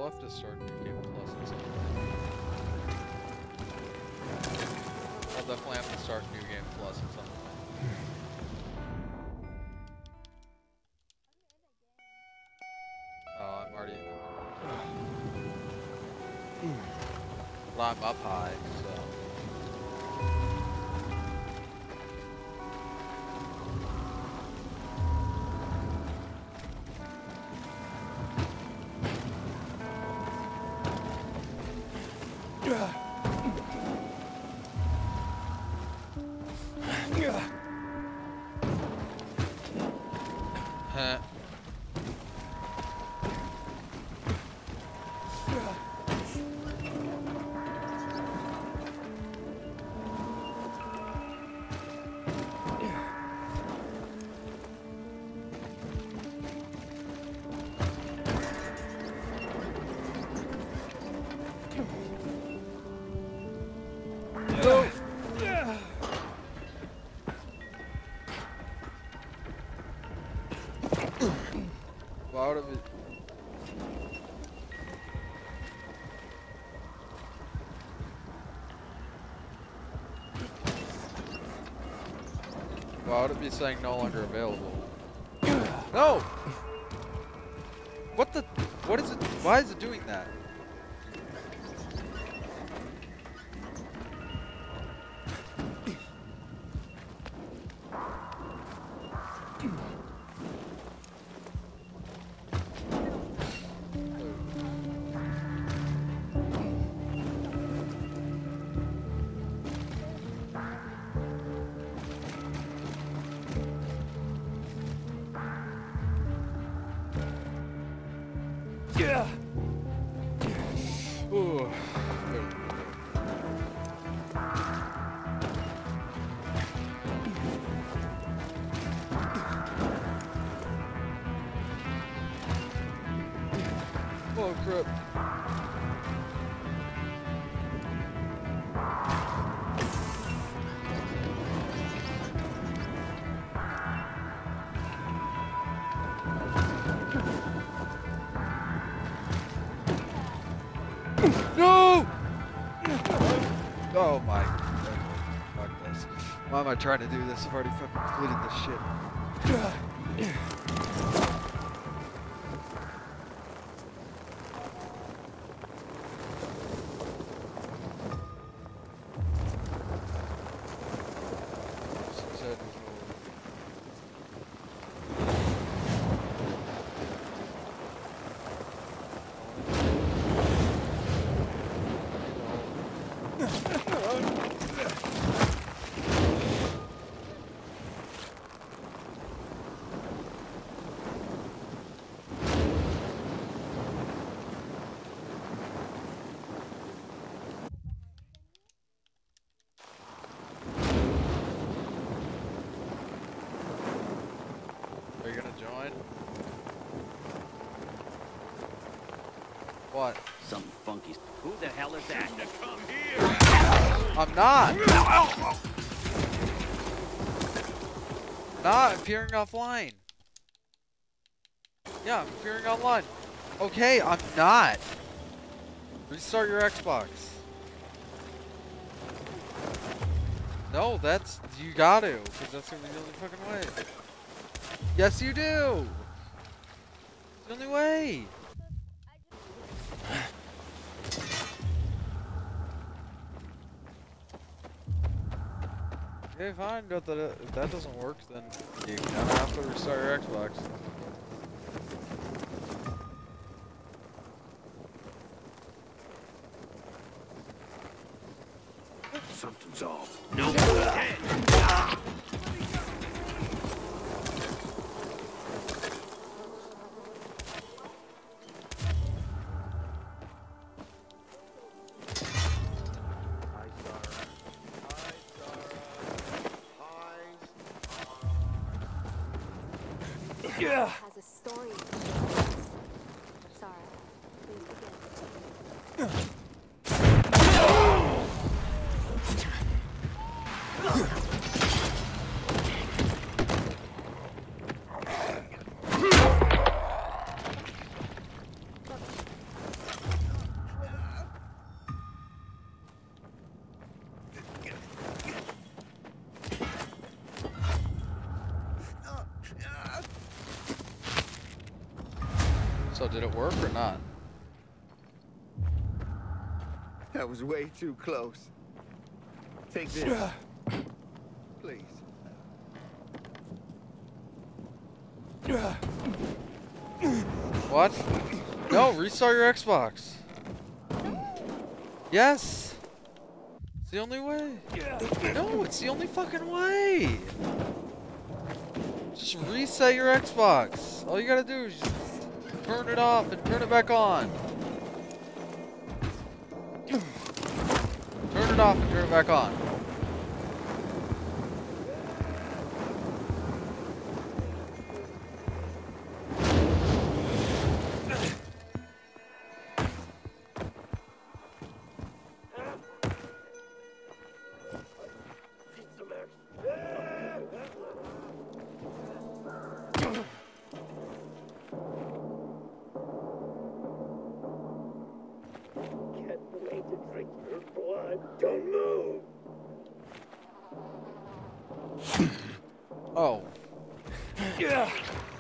I'll have to start New Game Plus at some point. I'll definitely have to start New Game Plus at some point. Oh, I'm already... But I'm up high, so... Out of it. Why would it be saying no longer available? No! What the? What is it? Why is it doing that? Ooh. Oh crap. No! Oh my. Fuck this. Why am I trying to do this? I've already fucking completed this shit. Are you gonna join? What? Some funky. Who the hell is that? To come here. I'm not. Not appearing offline. Yeah, I'm appearing online. Okay, I'm not. Restart your Xbox. No, that's you got to, because that's gonna be the only fucking way. Yes, you do. It's the only way. Okay, fine, but if that doesn't work, then you kind of have to restart your Xbox. Something's off. No. Yeah. Has a story. Sarah, please begin. So did it work or not? That was way too close. Take this. Please. What? No, restart your Xbox. Yes. It's the only way. No, it's the only fucking way. Just reset your Xbox. All you gotta do is just turn it off and turn it back on. Turn it off and turn it back on. Can't wait to drink your blood. Don't move. Oh. Yeah.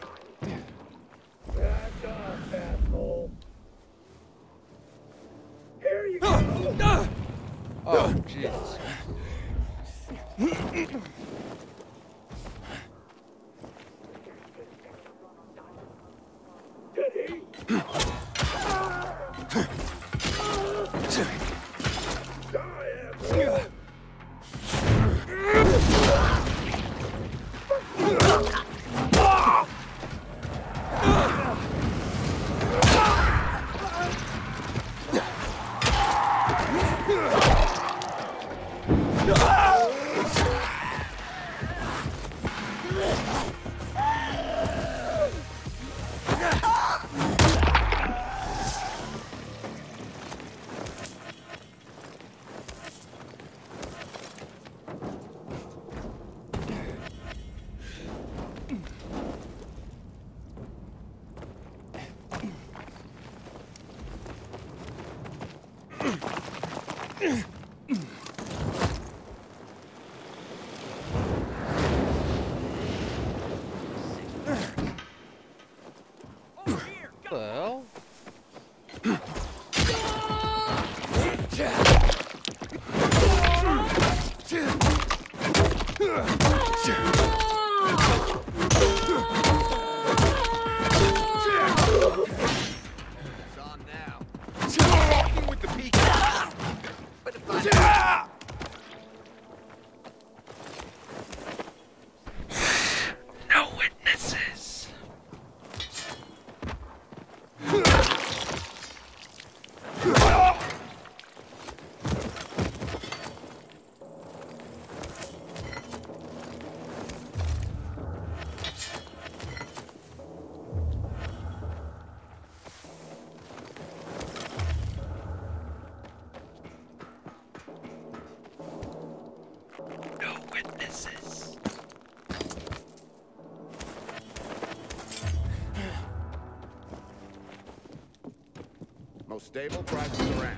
Back off, asshole. Here you go. Oh, Jesus. Teddy. What the hell? It's on now. Walking with the peak. But if I... No witnesses. No witnesses. Most stable prices around.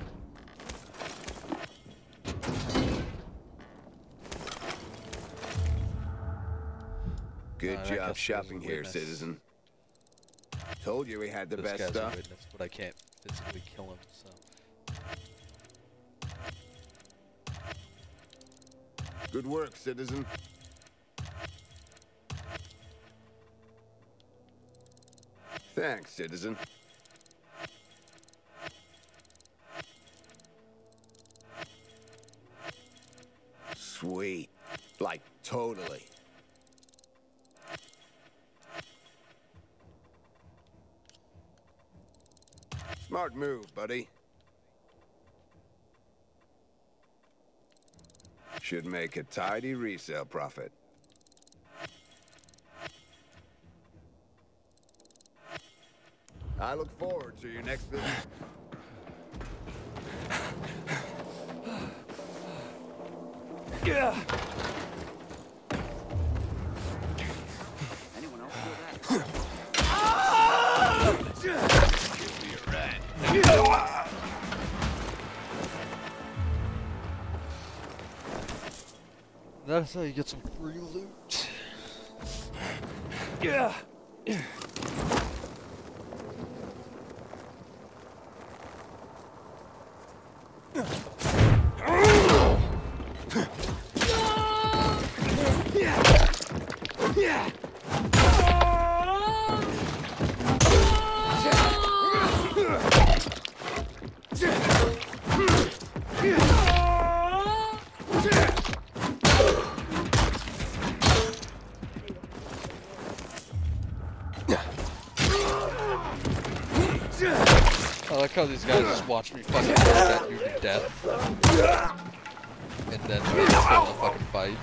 Good that job guy's shopping a here, witness. citizen. Told you we had the This best guy's stuff. a witness, but I can't physically kill him, so. Good work, citizen. Thanks, citizen. Sweet. Like, totally. Smart move, buddy. Should make a tidy resale profit. I look forward to your next visit. Anyone else feel that? Give me a ride. That's how you get some free loot. I like how these guys just watch me fucking put that dude to death. And then kill the fucking fight.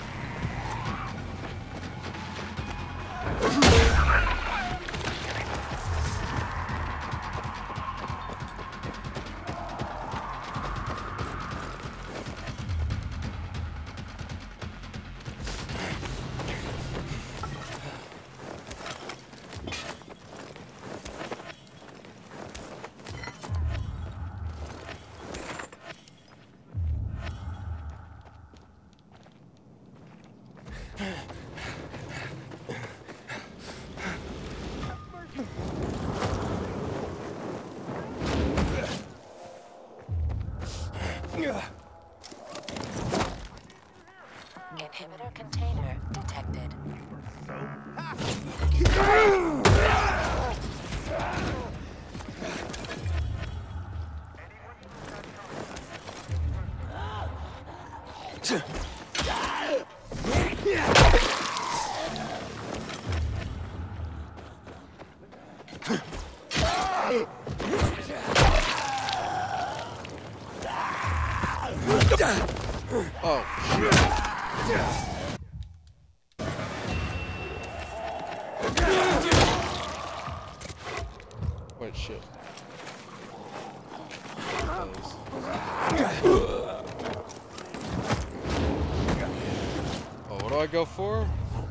Inhibitor container detected. Oh, shit. Wait, shit. Oh, what do I go for?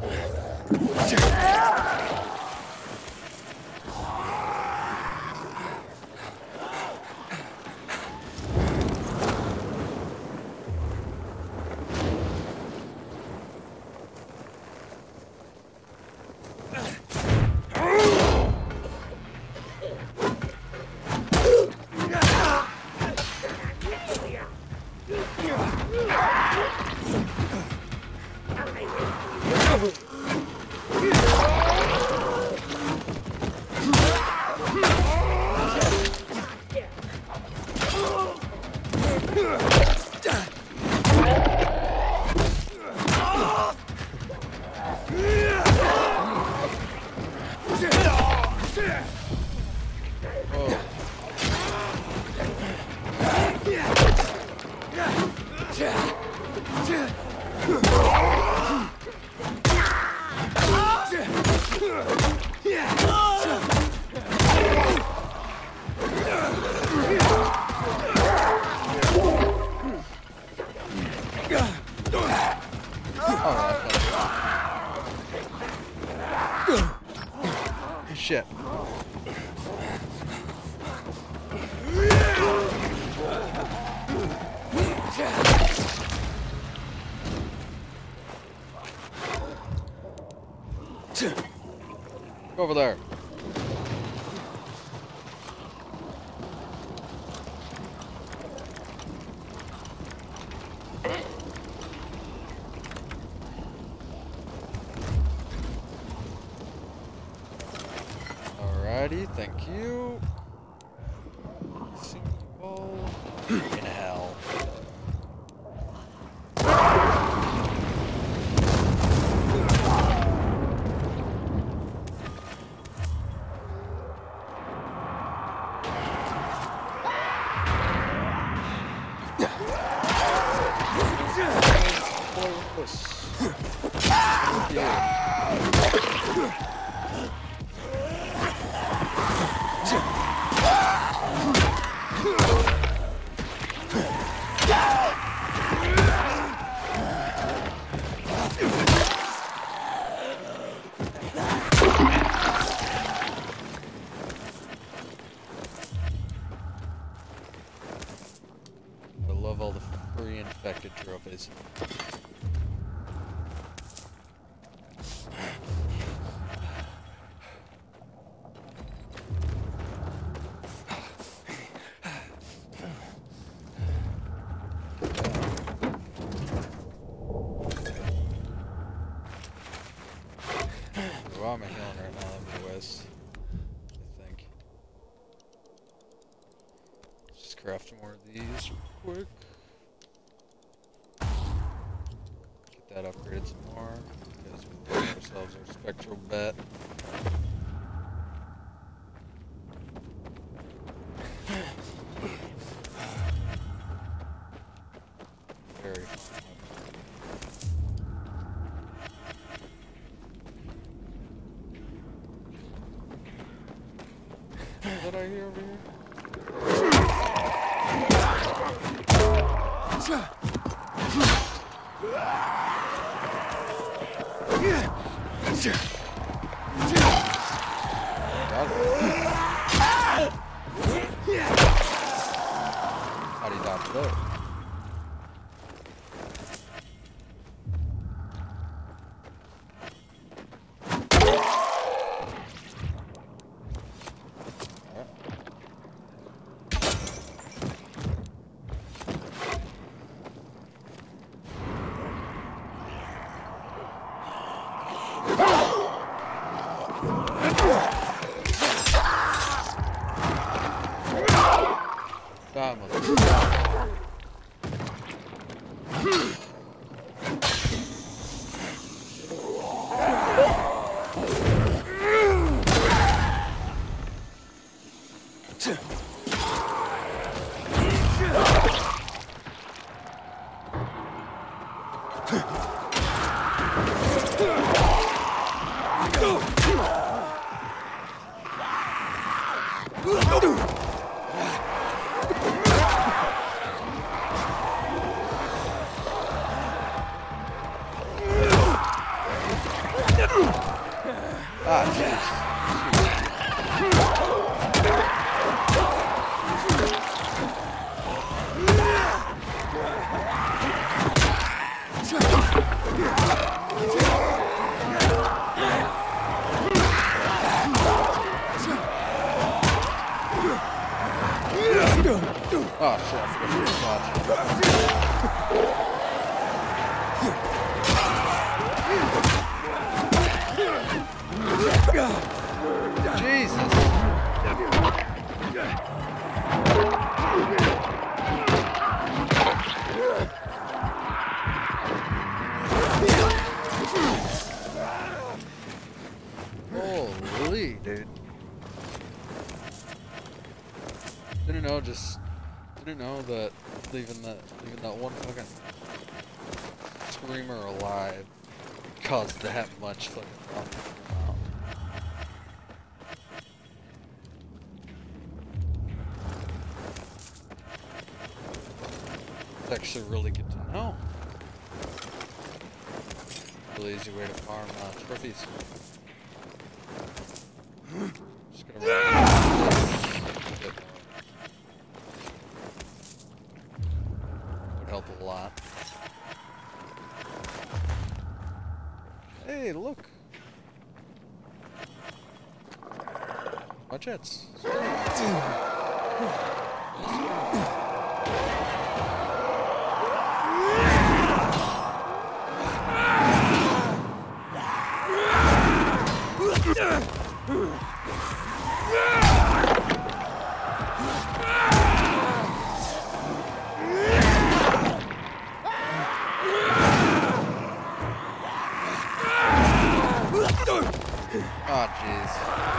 Shit. Go over there. Alrighty, thank you. Single in hell. I love all the free infected trophies. Well, I'm healing right now, anyways. I think. Just craft more of these real quick. Get that upgraded some more. Because we got ourselves our spectral bet. What I hear over here? How'd he dodge there? Holy, dude. Didn't know that leaving that one fucking screamer alive caused that much fucking problem. It's actually really good to know. Really easy way to farm trophies. Just gonna would help a lot. Hey, look! My jets. Oh, jeez.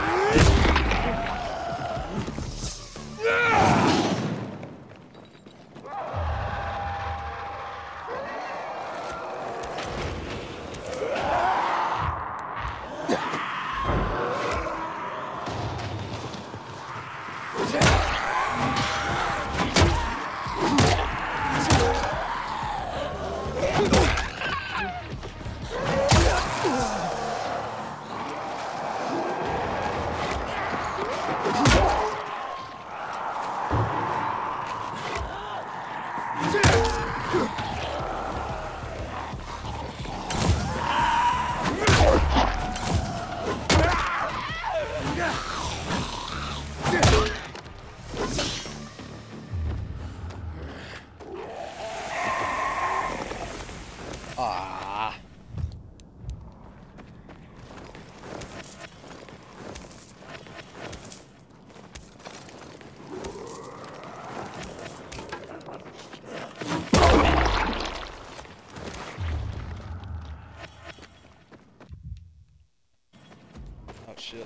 Shit.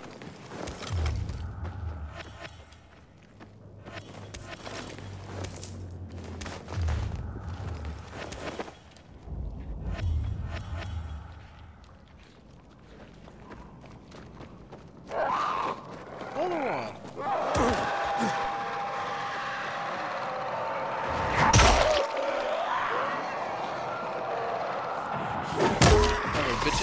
Another one.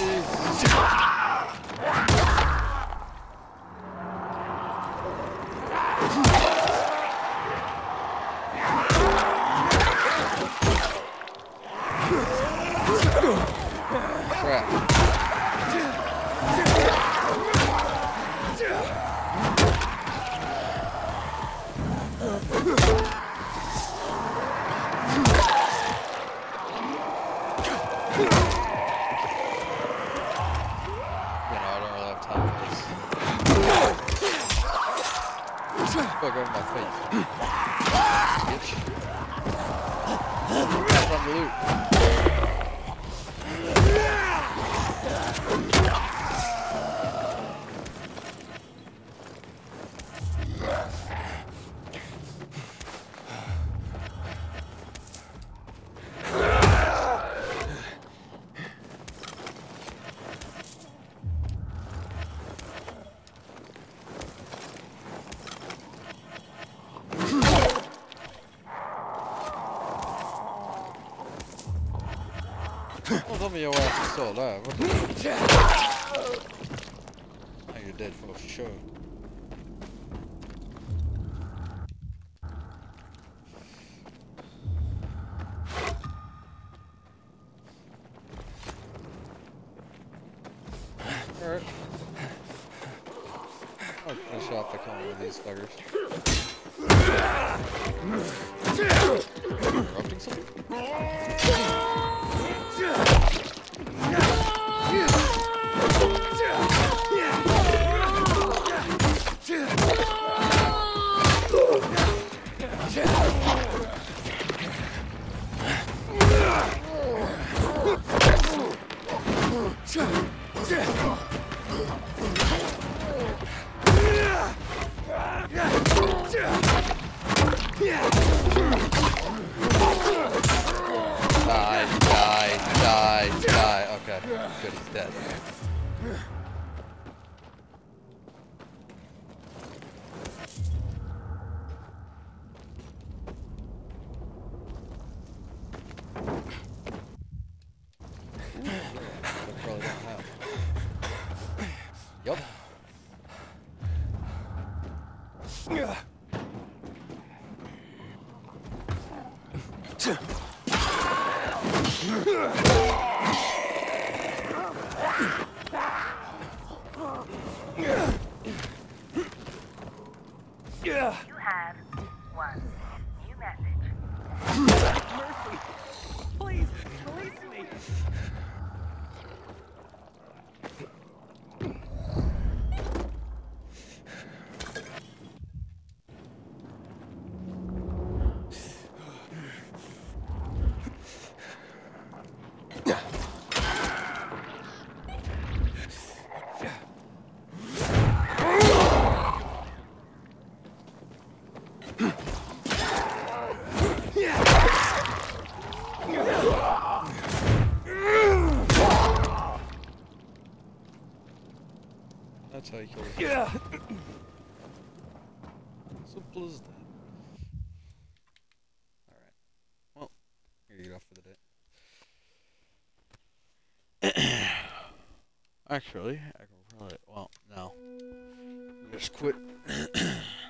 Crap. Fuck over my face. Bitch. That's on the loot. Well, tell me your ass is still alive. What the now you're dead for sure. Alright. I'll finish off the corner with these fuckers. Interrupting something? Die. Okay, good, he's dead. Probably don't have. Yup. You have one new message. Mercy! Please, release me! That's how you kill it. Simple as that. Alright. Well, here you get off for the day. Actually, I can probably, well, no. Just quit.